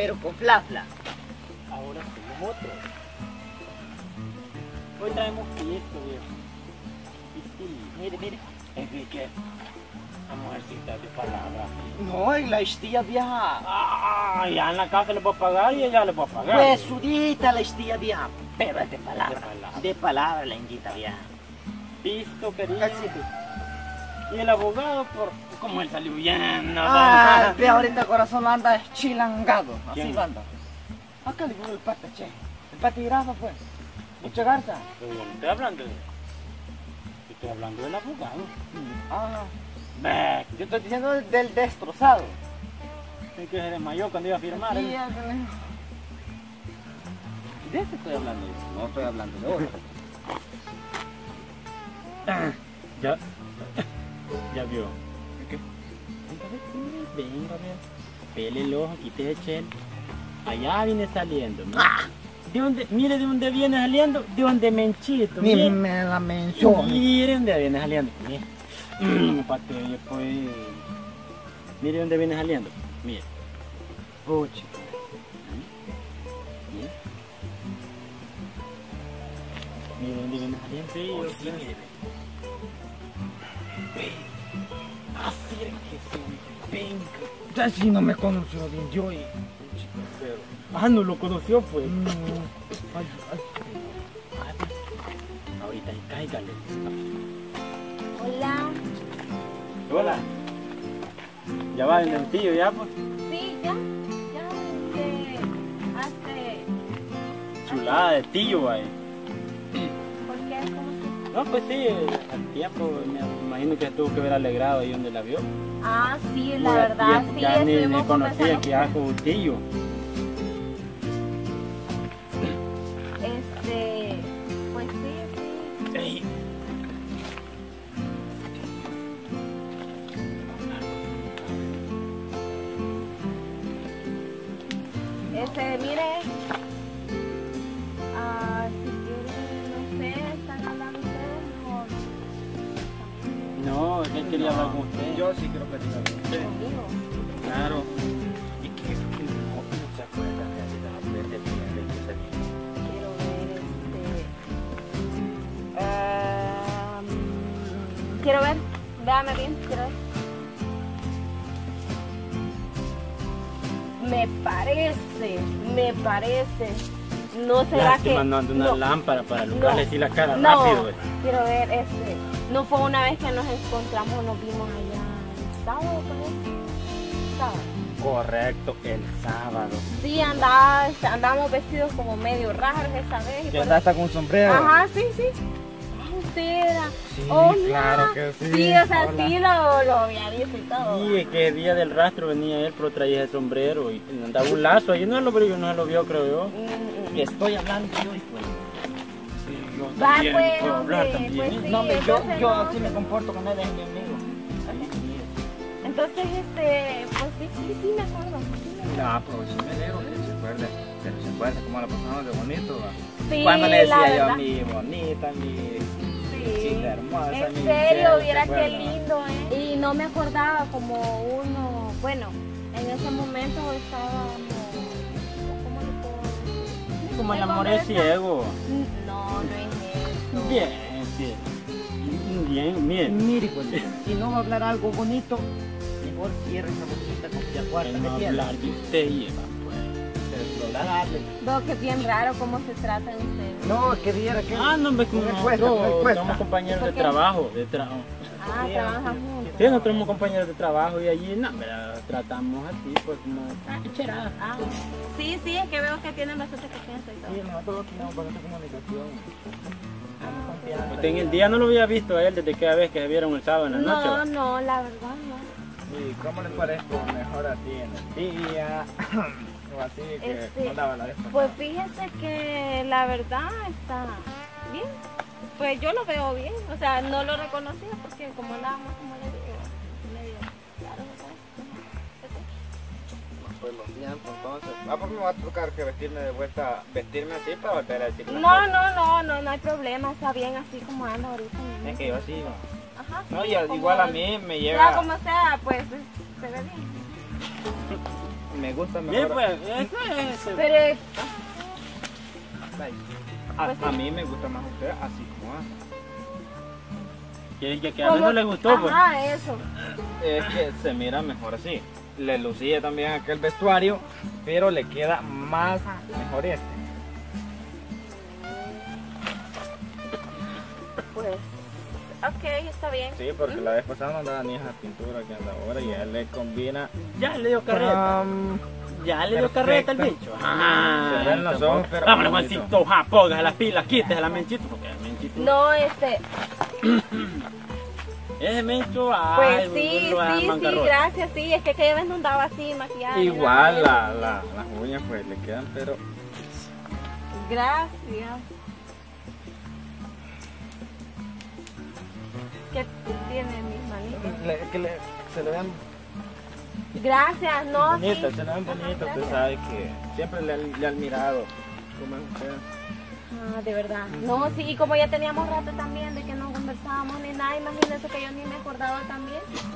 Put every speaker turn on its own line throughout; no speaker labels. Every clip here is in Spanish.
pero con flafla.
Ahora somos otros. Hoy traemos esto, viejo.
Mire, mire.
Enrique, la mujercita de palabra.
No, y la estilla vieja.
Ah, ya en la casa le puedo pagar y ella le puedo pagar.
Pues sudita la estilla vieja, pero es de palabra.
De palabra.
De palabra la indita vieja.
Visto, querido.
Así.
Y el abogado, como él salió bien, no
Ve ahorita el corazón lo anda chilangado. Así
¿Quién?
lo anda. Acá le digo el pata, che. El pata Irazo, pues. Mucha garza.
Pero yo no estoy hablando de él. Yo estoy hablando del abogado.
Ah, yo estoy diciendo del destrozado.
Es que se desmayó cuando iba a firmar.
Sí,
¿eh?
ya,
¿De este estoy hablando yo?
no estoy hablando de otro.
Ya. Ya vio.
¿Qué?
Venga, venga. Pele el ojo, quite el chel. Allá viene saliendo. Mire. ¿De dónde? Mire de dónde viene saliendo. De dónde menchito.
Ni
Mire.
me la menciono.
Mire dónde viene saliendo. Mire. Pateo, pues. Mire dónde viene saliendo. Mire.
Pucha.
Mire. Mire dónde viene saliendo. Sí, mire.
Ya si no me conoció bien yo y...
Ah, no lo conoció, pues.
Ay, ay.
Ahorita cáigale.
Hola.
Hola. Ya va en el tío, ya, pues.
Sí, ya, hace...
Chulada de tío, ahí.
¿Por qué? ¿Cómo que?
No, pues sí, al tiempo me imagino que tuvo que haber alegrado ahí donde la vio.
Ah, sí, la
Muy al
verdad,
tiempo,
sí,
ya ni
estuvimos
conocía
conversando.
que era como tío.
Pues sí.
Ey.
Mire, si quieren, no sé, están hablando ustedes mejor
No, él quería hablar con usted.
Yo sí creo que sí con usted.
conmigo.
Claro.
¿Y qué no se acuerda de la primera vez que salimos?
Quiero ver, quiero ver, véame bien, quiero ver. Me parece. No será
Lástima,
que...
no anda una
no,
lámpara para alumbrarle así la cara
no,
rápido. Güey.
quiero ver, no fue una vez que nos encontramos, nos vimos allá el sábado, ¿no? Sábado.
Correcto, el sábado.
Sí, andábamos vestidos como medio raros esa vez.
¿Y anda hasta con un sombrero?
Ajá, sí. Ah, usted era.
Sí,
Hola.
claro que sí.
Sí, o sea,
Hola.
sí lo había visto y todo.
Sí, es que el día del rastro venía él, pero traía el sombrero y andaba un lazo ahí, no lo vio, creo yo.
Estoy hablando yo, hijo.
Yo
Va,
también
pues,
puedo hablar
hombre,
también.
pues, sí.
No, hombre,
entonces
yo
no.
así me comporto con él, es mi amigo.
Entonces, pues sí, me acuerdo.
No, pero sí me alegro que se acuerde. Que se acuerde cómo la pasamos de bonito. ¿Va?
Sí,
Cuando le
la
decía yo
verdad.
a mi bonita, mi
Sí.
chica hermosa,
En
mi
serio,
mujer,
viera
¿se
qué
acuerda?
lindo, Y no me acordaba como uno, bueno, en ese momento estábamos, ¿cómo le puedo decir?
Como el amor es ciego.
No es eso.
Bien.
Mire, pues, si no va a hablar algo bonito, mejor cierre esa boquita con la cuarta.
No hablar de usted y Eva, pues.
Pero hablarle.
No, que bien raro cómo se tratan ustedes.
No, que viera que...
Ah, no, ves como
me cuesta, me
nosotros
cuesta.
somos compañeros
¿Por
de
qué?
trabajo.
Ah, trabajan juntos.
Sí, nosotros somos compañeros de trabajo y allí, no, pero tratamos así, pues como cherada.
Ah, sí, es que veo que tienen bastante confianza y todo.
Sí, nosotros tenemos bastante comunicación.
Usted en el día no lo había visto a él desde aquella vez que se vieron el sábado en la noche. ¿va?
No, la verdad no.
¿Y cómo les parezco mejor a ti en el día? O así que no daba la vez pasada.
Pues fíjese que la verdad está bien. Pues yo lo veo bien. O sea, no lo reconocía porque como andábamos, como le digo, medio claro, ¿sabes?
Pues lo siento, entonces. Pues me va a tocar que vestirme así para volver a decir las
No
cosas.
hay problema. Está bien así como anda ahorita.
Es que yo así, ¿no?
Ajá.
No,
sí,
y
como-
igual a mí me
Ya
llega...
como sea, pues se ve bien.
me gusta
Bien,
mejor.
pues, eso es.
Pero
A mí me gusta más usted así como hace.
Que a mí no le gustó, pues.
Ajá, eso.
Es que se mira mejor así. Le lucía también aquel vestuario, pero le queda más mejor este.
Pues, ok, está bien.
Sí, porque la vez pasada no andaba ni esa pintura que anda ahora y a él le combina.
Ya le dio carreta. Ya le dio carreta al
perfecto.
bicho.
Se ven los ojos, pero
vámonos,
bonito.
Juancito, ja, ponga las pilas, quítese la menchito, porque el menchito.
No,
Ese mencho,
pues
ay,
sí,
lo va a
sí,
bancarrota.
gracias, sí, es que aquella vez no andaba así maquillada. ni
Igual
nada.
las uñas pues le quedan, pero
Gracias. ¿Qué tiene mis manitas?
se le ven
Gracias, no, sí.
bonitas, se le ven bonitas. Usted sabe que siempre le han mirado como es usted.
Ah, de verdad. No, sí, y como ya teníamos rato también de que no conversábamos ni nada, imagínense que yo ni me acordaba también.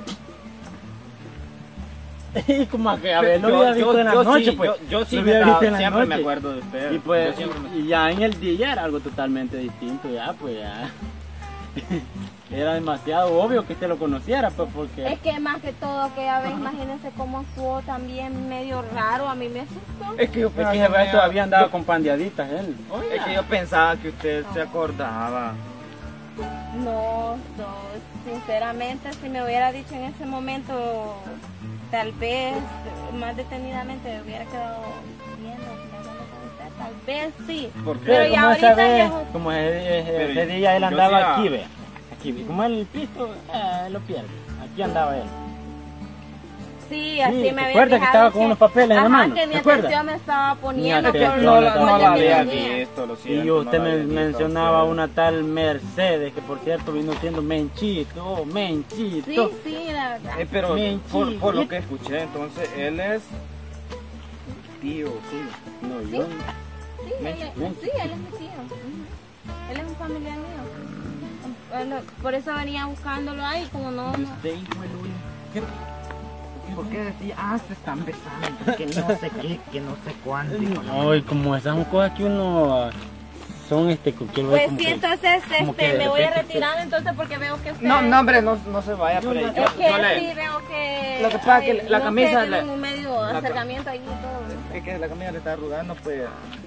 Y como que a ver, lo había visto en la noche, pues.
Yo sí
Lo
me
había visto en la
siempre me
noche.
acuerdo de usted.
Y pues,
Yo siempre me-
y ya en el día ya era algo totalmente distinto, ya, pues ya. Era demasiado obvio que usted lo conociera, pues, porque.
Es que más que todo aquella vez, imagínense cómo actuó también medio raro, a mí me asustó.
Es que yo
Es que ese vez todavía andaba con pandeaditas él.
Es que yo pensaba que usted se acordaba.
No, sinceramente, si me hubiera dicho en ese momento, tal vez más detenidamente me hubiera quedado viendo, mirando con usted, tal vez sí.
¿Por qué?
Pero ya
como esa
ahorita
vez,
ya-
como ese
Pero
día él
yo
andaba
sí,
aquí, ve. Aquí, como el pisto, lo pierde. Aquí andaba él.
Sí, así
Sí,
me
¿te
había
acuerdas que
fijado
estaba con unos papeles en la
Ajá,
mano?
que mi
¿Te acuerdas?
atención me estaba poniendo
atención
por
no
lo
la-
por
no
lo
la
que
había
venía.
visto, lo
Y
siento,
usted
no la
me
había visto,
mencionaba
usted.
una tal Mercedes, que por cierto vino siendo Menchito, oh, Menchito.
Sí, sí, la verdad.
Pero
Menchito.
por lo que escuché, entonces él es tío, sí.
No,
Sí.
yo.
Sí,
Menchi.
él es mi tío. Ujú. Él es un familiar mío. Bueno, por eso venía buscándolo ahí, como no.
Y usted, hijo de Luis, ¿qué?
¿Por qué decía, se están besando? Que no sé qué, que no sé cuándo.
Ay, como esas son cosas que uno son quiero ver
Pues
como
sí,
que-
entonces
como que de
me voy a
repente
retirar entonces porque veo que usted...
No, hombre, no se vaya, pero
Es que sí veo que...
Lo que pasa es que la
no
camisa
sé,
le-
tienen un medio
la-
acercamiento ahí y todo.
Es que la camisa le está arrugando, pues,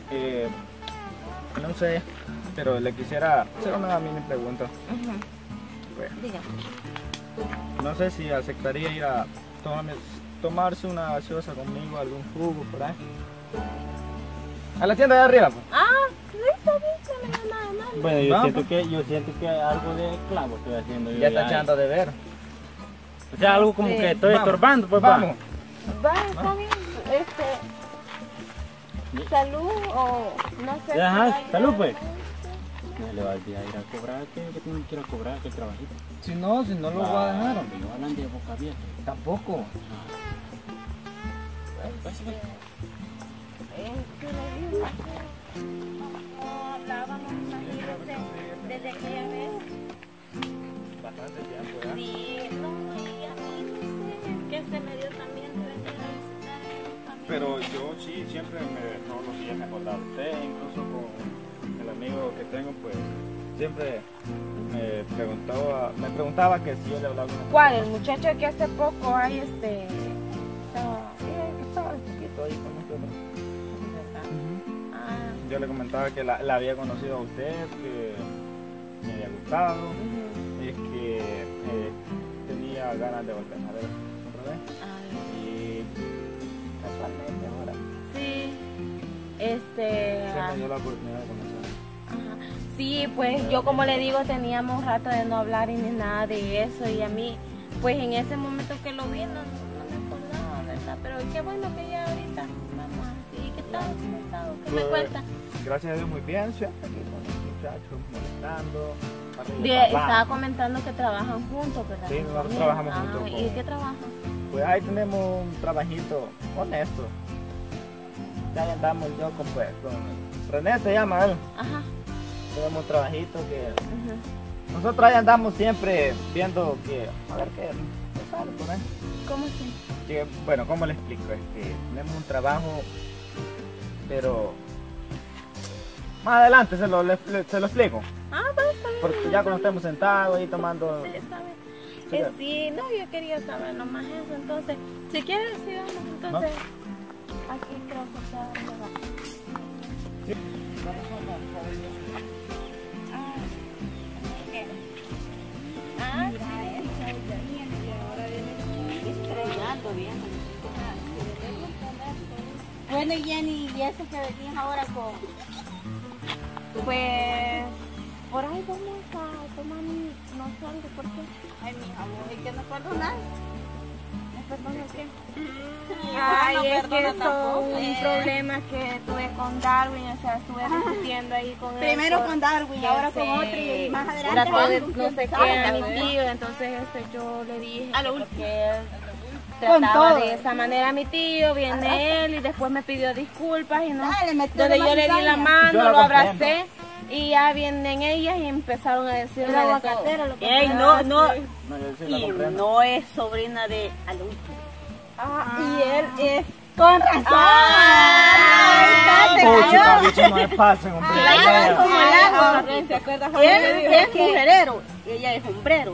no sé, pero le quisiera hacer una mini pregunta.
Ujú.
Pues,
Diga.
no sé si aceptaría ir a tomarse una gaseosa conmigo, algún jugo por ahí. A la tienda de arriba, pues.
Ah, no está bien, no le veo nada de malo.
Bueno,
Vamos.
yo siento que algo de clavo estoy haciendo yo
Ya está echando de ver.
O sea, algo como
Sí.
que estoy
Vamos,
estorbando, pues
Vamos.
Va, está bien. Salud o no sé. si
Ajá,
vaya-
salud, pues. va. Le va a ir a cobrar, ¿qué tengo que ir a cobrar? ¿Qué trabajito?
Si no lo voy a dejar.
No hablan de boca abierta.
Tampoco.
Pues,
Que le digo que no hablábamos, imagínense, desde aquella vez.
Bastante tiempo, ¿ya?
Sí, no, y a mí no sé, que se me dio también de venir a visitar a mi familia.
Pero yo sí, siempre todos los días me acordaba de usted, incluso con el amigo que tengo, pues siempre me preguntaba que si yo le hablaba una
¿Cuál? El muchacho que hace poco hay estaba un poquito ahí con nosotros. Ah,
Yo le comentaba que la había conocido a usted, que me había gustado,
ujú.
y que tenía ganas de volver a ver otra vez.
Ah,
Y casualmente ahora
sí,
se me dio la oportunidad de conocer.
ajá. Sí, pues yo como le digo teníamos rato de no hablar y ni nada de eso y a mí pues en ese momento que lo vi no me acordaba, ¿verdad? Pero qué bueno que ya ahorita vamos así, ¿qué tal? ¿Cómo ha estado? ¿Qué me
Pues,
cuenta?
Gracias a Dios muy bien, siempre aquí con los muchachos molestando. arriba y
Bien,
para
estaba
abajo.
comentando que trabajan juntos, ¿verdad?
Sí, nosotros
También.
trabajamos
Ah,
juntos
¿y
con-
qué trabajan?
Pues ahí tenemos un trabajito honesto. Ya andamos yo con René se llama él.
Ajá.
Tenemos un trabajito que
Ujú.
nosotros ahí andamos siempre viendo que a ver qué, pues raro por ahí.
¿Cómo así?
Que, bueno, ¿cómo le explico? Tenemos un trabajo, pero más adelante se lo explico.
Ah, bueno, está bien.
Porque ya cuando estemos sentados ahí tomando...
Sí, está bien.
Sí,
Sí, no, yo quería saber nomás eso, entonces, si quieres, sigamos, entonces, aquí creo que está mejor.
Sí.
Ah,
Estrenando bien. Bueno, Jenny, ¿y eso que venís ahora con?
pues, por ahí vamos a tomar, no sé algo, ¿por qué?
Ay, mi amor, ¿y que no perdonas?
¿Me perdonas qué?
Ay,
Ay,
no
es que
perdona
eso
tampoco.
un problema que tuve con Darwin, o sea, estuve discutiendo ahí con él.
Primero
por-
con Darwin,
que
ahora con
se
otro y más adelante
trató de
con
no sé
quién
qué a
sabe,
mi
¿verdad?
tío, entonces yo le dije
A lo
que
último.
porque él
Con
trataba
todo.
de esa manera a mi tío, viene él y después me pidió disculpas y no,
Dale, metió
donde
de
yo le di la
cizaña.
Yo
mano,
la
lo
comprendo.
abracé y ya vienen ellas y empezaron a decirme
El
de todo.
aguacatero, lo que
Ey,
sea.
no, no.
No, yo sí la
Y
comprendo.
no es sobrina de Alonso.
Y él es con razón.
Ay,
Ay,
Pucha,
te cayó.
cabicho, no me pasen, hombre.
Claro, como el agua.
¿Se acuerdas?
Él es mujerero y ella es hombrero.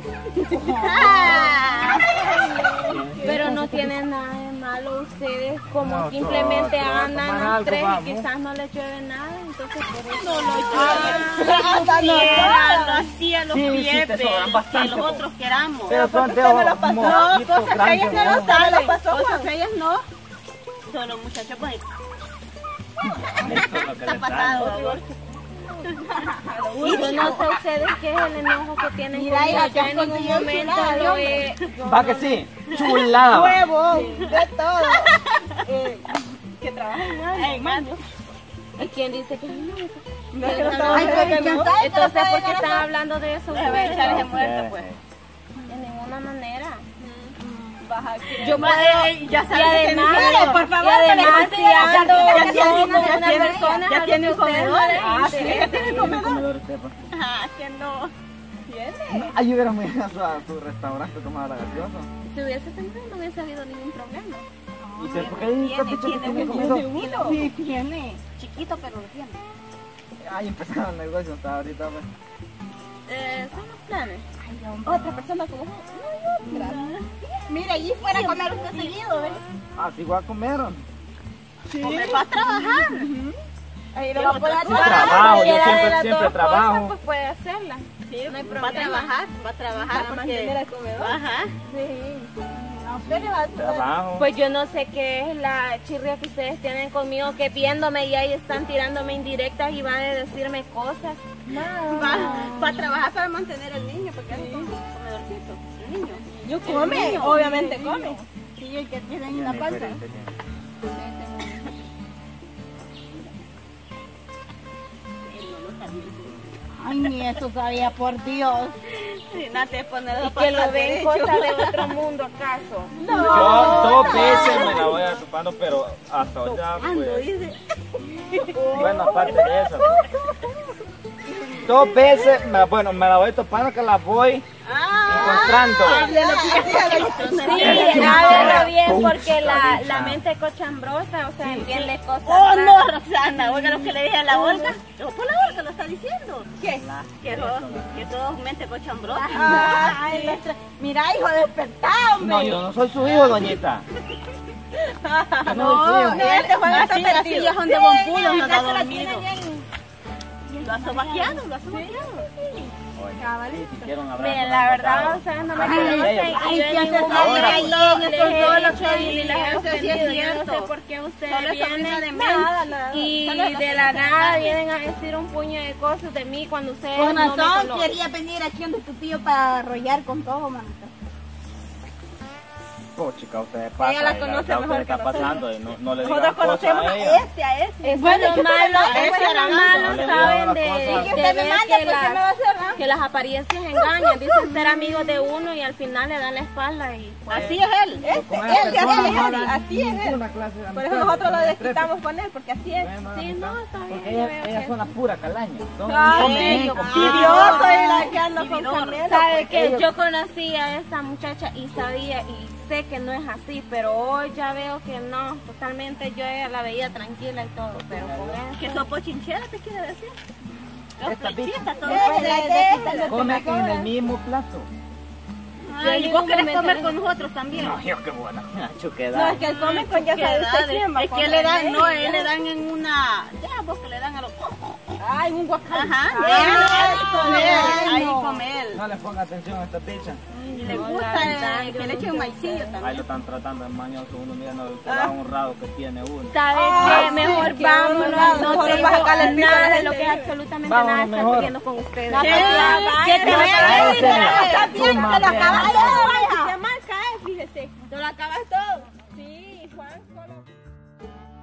Pero no tienen nada de malo ustedes, como
No,
simplemente
tomar
andan los
algo,
tres
vamos.
y quizás no les llueve nada, entonces por eso.
No lo
Hasta
no,
lo hacía los
Sí, sí,
pies
te sobran
que
bastante,
los
po.
otros queramos.
Pero son de
me lo pasó.
mojitos
Cosas que
grandes,
ellas no
¿no?
lo saben. Cosas que ellas no.
Solo muchachos, pues.
Esto es lo que
Está
les
pasado,
salgo.
amor.
Y yo no sé ustedes qué es el enojo que tienen
Mira,
conmigo.
hija,
Yo
te has
en ningún
conseguido
momento
chulada,
lo
hombre.
he... yo
Va
no
que
lo-
sí, chulada.
Huevo, de todo. Que trabaja en algo.
Ey, mano.
¿Y quién dice que no?
No, que no
Entonces,
trabaja en algo.
entonces, ¿por qué están hablando de eso
Déjame
ustedes?
echarles de muerto, pues.
De ninguna manera.
Yo
Ya
Y
sabes que
además,
Mire, por favor,
y además
que
si
le
ando
ya
yo
tiene-
con
ya
una
tiene-
persona
ya
a lo
tiene
que ustedes
comedor.
no les
Ah, sí,
interesa.
ya tiene comedor.
Comedor usted, pues.
Ah, que no.
Ay, hubiéramos ido a tu restaurante a tomar la gaseosa.
Si hubiese tenido, no hubiese habido ningún problema.
¿Y usted por qué dice que tiene comedor?
Sí, tiene.
Chiquito, pero lo tiene.
Ay, empezaron el negocio hasta ahorita, pues.
Son los planes.
Otra persona como vos. Mira, allí fuera a comer usted seguido, ¿ves?
Así voy a comer.
Hombre, va a trabajar.
Ahí lo va a poder
Sí, trabajo, yo
Cualquiera de
siempre,
las
siempre
dos
trabajo.
cosas, pues puede hacerla.
Sí,
No hay
va a
problema.
trabajar
Para mantener
porque...
el comedor.
Ajá.
A usted le va a
Trabajo.
Pues yo no sé qué es la chirria que ustedes tienen conmigo, que viéndome y ahí están tirándome indirectas y van a decirme cosas.
Va a trabajar para mantener al niño, porque es un comedorcito. El niño.
Yo come, obviamente come. Sí, el que tiene ahí en la panza. Ay, ni eso sabía, por Dios.
Sí, nada, te pones
Y
los
que lo
patas
ven
derechos.
cosas de otro mundo, ¿acaso?
Yo dos veces me la voy a topando, pero hasta ahorita,
Ando,
pues.
dice.
Bueno, aparte de eso. Dos veces, bueno, me la voy topando que la voy encontrando.
Sí, hágalo bien porque la mente es cochambrosa, o sea, entiende cosas.
Oh,
raras.
no, Roxana, oiga lo que le dije a la Olga. Por la Olga lo está diciendo.
¿Qué?
Que todo mente cochambrosa.
Ay, mira, hijo, despertá, hombre.
No, yo no soy su hijo, doñita. Yo no soy su hijo.
Este juego está
Así
perdido.
ya son de bombudo, no
ya
está
se la
dormido.
tiene bien.
Lo ha sobaqueado, lo ha sobaqueado.
Sí, si quieren hablar.
Miren, la verdad, ustedes no me conocen y
ay,
yo
¿qué
en
haces
ningún
ahora,
momento
pues?
les
Eso
he
solo
dicho
que
ni les he
eso sí es
ofendido. Yo no
cierto.
sé por qué ustedes
Solo es sobrina de
vienen
Mel.
y de la nada vienen a decir un puño de cosas de mí cuando ustedes
Con
no me
razón
conocen.
quería venir aquí donde tu tío para arrollar con todo, manito.
Chica, usted pasa.
Ella la conoce
usted
mejor
está
que
pasando y no le diga
Nosotros
cosas
conocemos
a
a
ella.
ese.
Es bueno,
¿qué
malo,
te
es
pasa?
bueno, malo,
No le
saben
digan
de,
las cosas.
Y
de
usted me
ver
manda,
que
¿por qué me va a hacer?
que las apariencias engañan, dicen ser amigos de uno y al final le dan la espalda y pues,
Así es él, así es él.
Una clase de
Por eso
amistad,
nosotros lo
de
desquitamos con él, porque así es.
sí, no, está bien.
Porque
yo veo
ellas
que
son la pura calaña. Son
Ay, yo soy la que ando con Carmela.
sabe que yo conocí a esta muchacha y sabía y sé que no es así, pero hoy ya veo que no, totalmente yo ella la veía tranquila y todo, pero con él
¿Que sopo chinchera te quiere decir?
Esta bicha
Come
come en el mismo plato.
Ay, ¿y vos querés comer con nosotros también?
No, yo qué buena.
No,
Chuquedad.
es que él come con ya sabe usted quién va a
Es que
comer.
le dan, no, él le dan en una, ya vos que le dan a los,
Ay, un guacamole.
ahí come él.
No le ponga atención a esta bicha.
Y le gusta que le echen maicillo
Ahí
también.
lo están tratando de mañoso uno mirando el trabajo honrado que tiene uno.
¿Sabe
Ay,
qué? Mejor
sí, qué
vámonos,
honrado.
no
Mejor
tengo
vas a sacarle el piso a la
nada de
gente.
lo que es absolutamente
Vámonos
nada estar
mejor.
viviendo con ustedes.
Que te
vaya,
vaya
vaya,
está bien, te lo acabas todo.
Se mal cae, fíjese.
Te lo acabas todo. Sí, Juan.